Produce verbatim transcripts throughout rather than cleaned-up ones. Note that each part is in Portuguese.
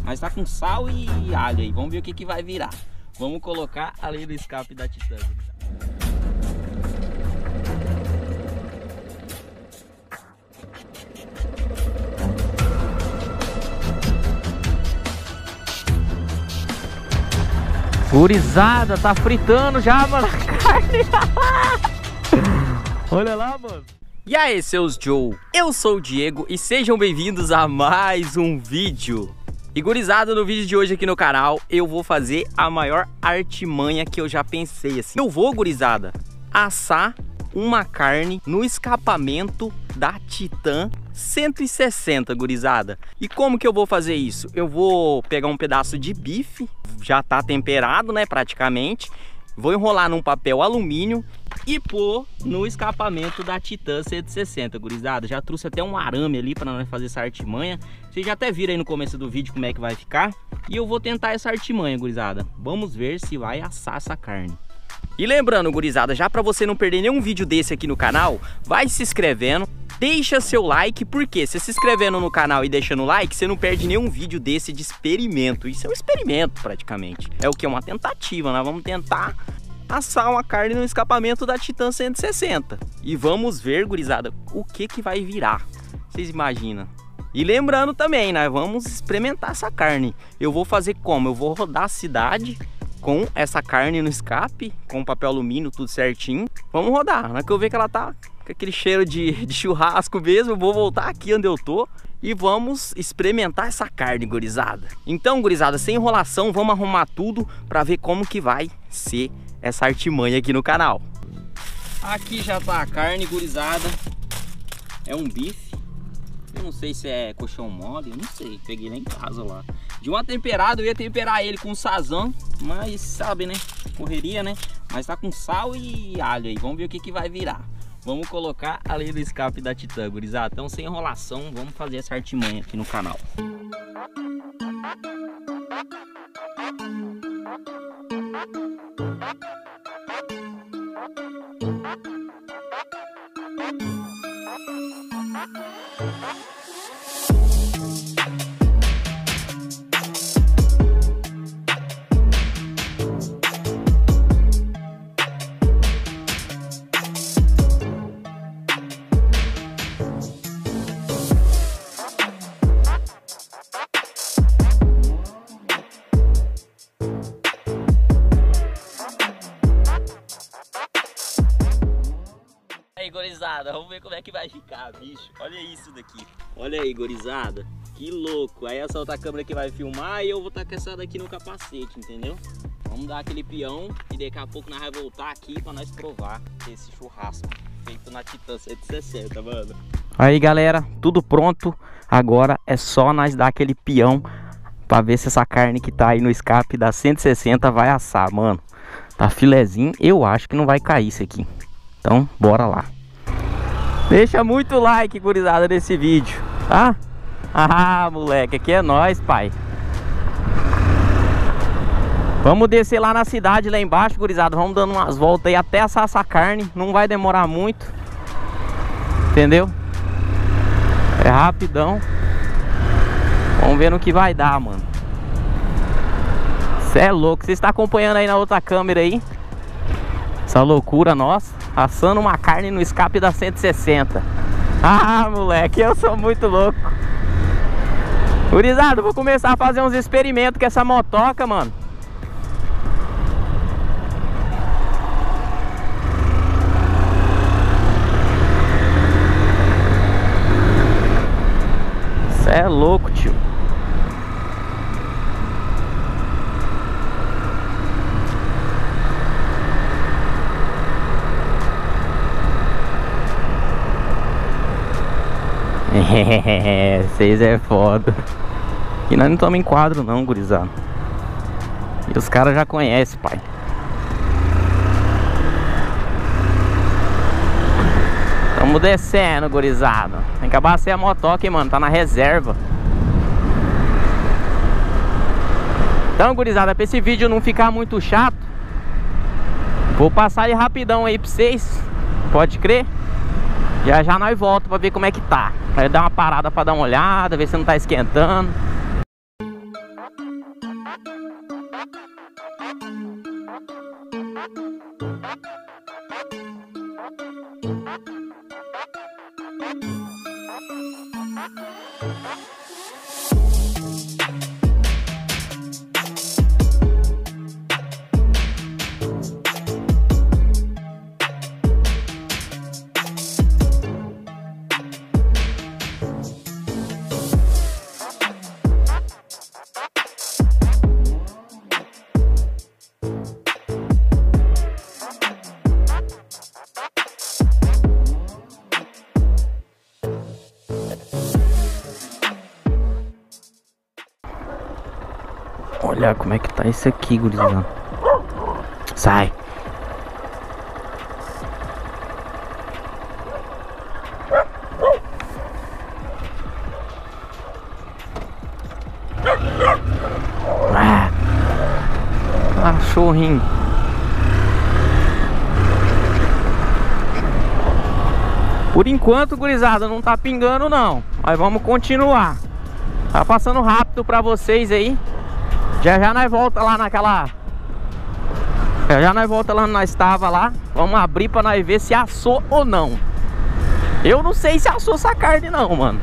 mas tá com sal e alho aí. Vamos ver o que que vai virar. Vamos colocar ali no escape da Titan. Gurizada, tá fritando já, mano, a carne. Olha lá, mano. E aí, seus Joe, eu sou o Diego e sejam bem-vindos a mais um vídeo. E gurizada, no vídeo de hoje aqui no canal, eu vou fazer a maior artimanha que eu já pensei, assim. Eu vou, gurizada, assar uma carne no escapamento da Titan cento e sessenta, gurizada. E como que eu vou fazer isso? Eu vou pegar um pedaço de bife, já tá temperado, né, praticamente. Vou enrolar num papel alumínio e pôr no escapamento da Titan cento e sessenta, gurizada. Já trouxe até um arame ali para nós fazer essa artimanha. Vocês já até viram aí no começo do vídeo como é que vai ficar. E eu vou tentar essa artimanha, gurizada. Vamos ver se vai assar essa carne. E lembrando, gurizada, já para você não perder nenhum vídeo desse aqui no canal, vai se inscrevendo, deixa seu like, porque se se inscrevendo no canal e deixando o like, você não perde nenhum vídeo desse de experimento. Isso é um experimento praticamente. É o que? Uma tentativa, nós vamos tentar assar uma carne no escapamento da Titan cento e sessenta. E vamos ver, gurizada, o que que vai virar. Vocês imaginam? E lembrando também, nós vamos experimentar essa carne. Eu vou fazer como? Eu vou rodar a cidade com essa carne no escape, com papel alumínio, tudo certinho. Vamos rodar. Na hora que eu ver que ela tá com aquele cheiro de, de churrasco mesmo, eu vou voltar aqui onde eu tô e vamos experimentar essa carne, gurizada. Então, gurizada, sem enrolação, vamos arrumar tudo pra ver como que vai ser essa artimanha aqui no canal. Aqui já tá a carne, gurizada. É um bife. Eu não sei se é colchão mole, eu não sei. Peguei lá em casa lá. De uma temperada, eu ia temperar ele com sazão, mas sabe, né? Correria, né? Mas tá com sal e alho aí. Vamos ver o que que vai virar. Vamos colocar ali no escape da Titan, gurizada. Então, sem enrolação, vamos fazer essa artimanha aqui no canal. Aí, gorizada, vamos ver como é que vai ficar, bicho. Olha isso daqui. Olha aí, gorizada. Que louco. Aí essa outra câmera que vai filmar e eu vou estar com essa daqui no capacete, entendeu? Vamos dar aquele peão e daqui a pouco nós vamos voltar aqui pra nós provar esse churrasco feito na Titan cento e sessenta, mano. Aí, galera, tudo pronto. Agora é só nós dar aquele peão pra ver se essa carne que tá aí no escape da cento e sessenta vai assar, mano. Tá filezinho. Eu acho que não vai cair isso aqui. Então, bora lá. Deixa muito like, gurizada, nesse vídeo, tá? Ah, moleque, aqui é nóis, pai. Vamos descer lá na cidade, lá embaixo, gurizada. Vamos dando umas voltas aí até assar essa carne. Não vai demorar muito. Entendeu? É rapidão. Vamos ver no que vai dar, mano. Cê é louco. Você está acompanhando aí na outra câmera aí essa loucura nossa, assando uma carne no escape da cento e sessenta. Ah, moleque, eu sou muito louco. Gurizada, vou começar a fazer uns experimentos com essa motoca, mano. Cê é louco, tio. É, vocês é foda. E nós não estamos em quadro não, gurizada. E os caras já conhecem, pai. Tamo descendo, gurizada. Tem que abastecer a motoca, hein, mano. Tá na reserva. Então, gurizada, pra esse vídeo não ficar muito chato, vou passar ele rapidão aí pra vocês. Pode crer? Já já nós voltamos pra ver como é que tá. Aí dar uma parada pra dar uma olhada, ver se não tá esquentando. Olha como é que tá isso aqui, gurizada. Sai. Ah, cachorrinho. Por enquanto, gurizada, não tá pingando não. Mas vamos continuar. Tá passando rápido pra vocês aí. Já já nós volta lá naquela... Já já nós volta lá onde nós estava lá. Vamos abrir pra nós ver se assou ou não. Eu não sei se assou essa carne não, mano.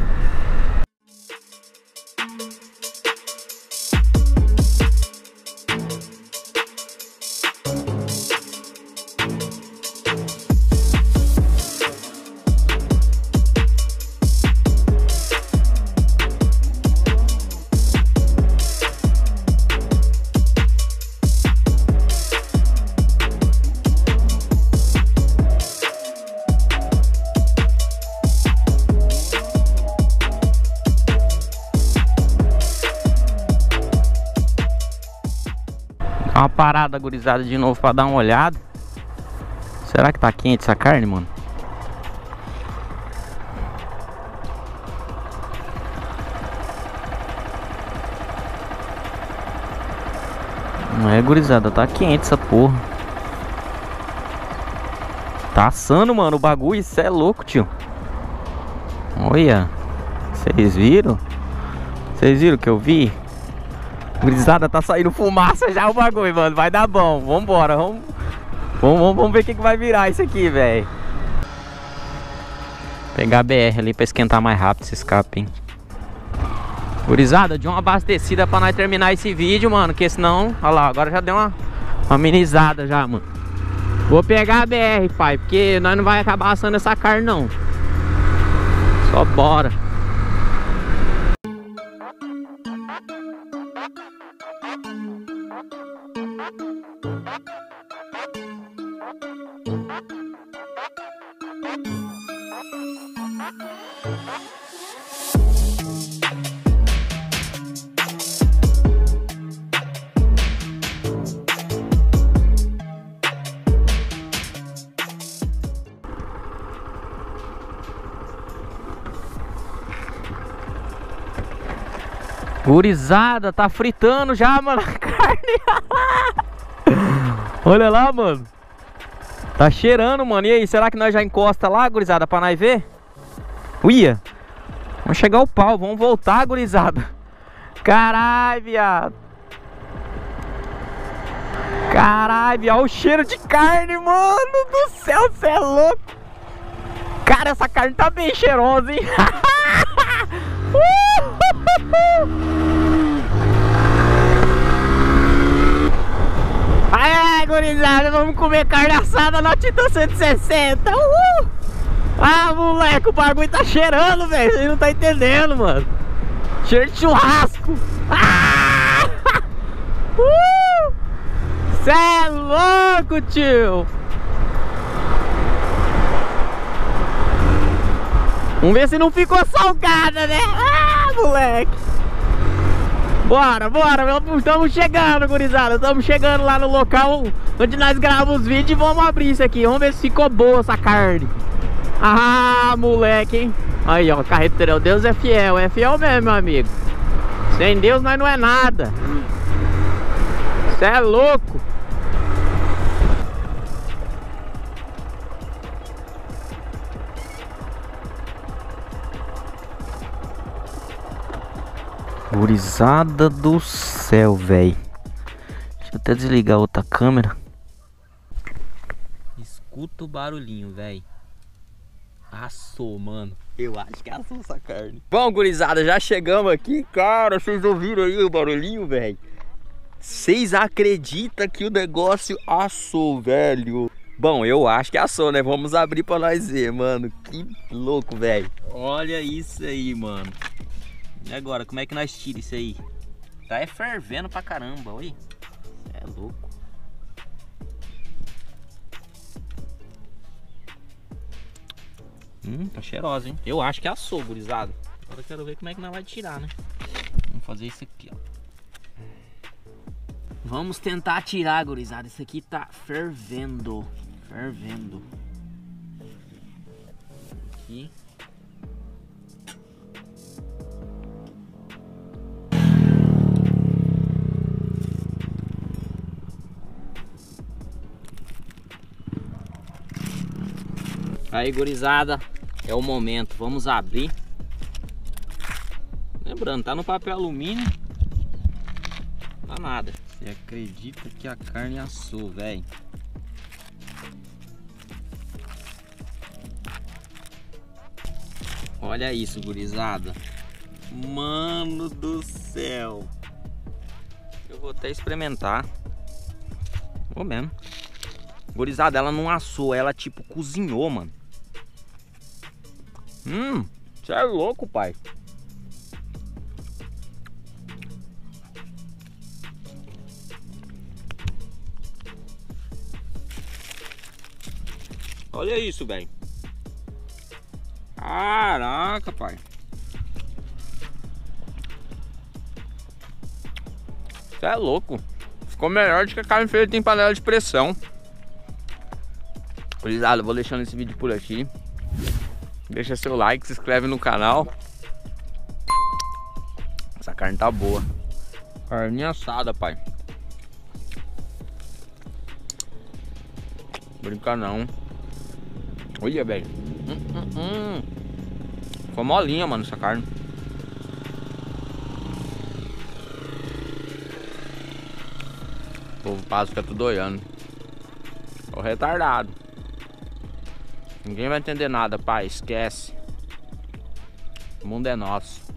Dá uma parada, gurizada, de novo pra dar uma olhada. Será que tá quente essa carne, mano? Não é, gurizada, tá quente essa porra. Tá assando, mano, o bagulho. Isso é louco, tio. Olha. Vocês viram? Vocês viram o que eu vi? Gurizada, tá saindo fumaça já o bagulho, mano. Vai dar bom. Vambora. Vamos, vamos, vamos, vamos ver o que, que vai virar isso aqui, velho. Pegar a B R ali pra esquentar mais rápido esse escape, hein. Gurizada, de uma abastecida pra nós terminar esse vídeo, mano. Que senão, olha lá, agora já deu uma, uma amenizada já, mano. Vou pegar a B R, pai, porque nós não vai acabar assando essa carne, não. Só bora. Gurizada, tá fritando já, mano, a carne. Olha lá, mano. Tá cheirando, mano. E aí, será que nós já encosta lá, gurizada, pra nós ver? Uia. Vamos chegar o pau, vamos voltar, gurizada. Caralho, viado. Caralho, viado. Olha o cheiro de carne, mano do céu, cê é louco. Cara, essa carne tá bem cheirosa, hein. Ai, gurizada, vamos comer carne assada na Titan cento e sessenta. Uhul. Ah, moleque, o bagulho tá cheirando, velho. Vocês não tá entendendo, mano. Cheiro de churrasco. Ah! Uh! Cê é louco, tio. Vamos ver se não ficou salgada, né? Ah, moleque. Bora, bora, estamos chegando, gurizada. Estamos chegando lá no local onde nós gravamos os vídeos e vamos abrir isso aqui. Vamos ver se ficou boa essa carne. Ah, moleque, hein? Aí, ó, carreteiro, Deus é fiel. É fiel mesmo, meu amigo. Sem Deus nós não é nada. Você é louco. Gurizada do céu, velho. Deixa eu até desligar outra câmera. Escuta o barulhinho, velho. Assou, mano. Eu acho que assou essa carne. Bom, gurizada, já chegamos aqui. Cara, vocês ouviram aí o barulhinho, velho? Vocês acreditam que o negócio assou, velho? Bom, eu acho que assou, né? Vamos abrir pra nós ver, mano. Que louco, velho. Olha isso aí, mano. E agora, como é que nós tiramos isso aí? Tá é fervendo pra caramba, olha. É louco. Hum, tá cheirosa, hein? Eu acho que assou, gurizada. Agora eu quero ver como é que nós vai tirar, né? Vamos fazer isso aqui, ó. Vamos tentar tirar, gurizada. Isso aqui tá fervendo. Fervendo. Aqui. Aí, gurizada, é o momento. Vamos abrir. Lembrando, tá no papel alumínio. Tá nada. Você acredita que a carne assou, velho? Olha isso, gurizada. Mano do céu. Eu vou até experimentar. Vou mesmo. Gurizada, ela não assou, ela tipo cozinhou, mano. Hum, você é louco, pai. Olha isso, velho. Caraca, pai. Você é louco. Ficou melhor do que a carne feita em panela de pressão. Gurizada, eu vou deixando esse vídeo por aqui. Deixa seu like, se inscreve no canal. Essa carne tá boa. Carninha assada, pai. Brinca não. Olha, velho. Hum, hum, hum. Ficou molinha, mano, essa carne. O povo passa, fica tudo olhando. Tô retardado. Ninguém vai entender nada, pai. Esquece. O mundo é nosso.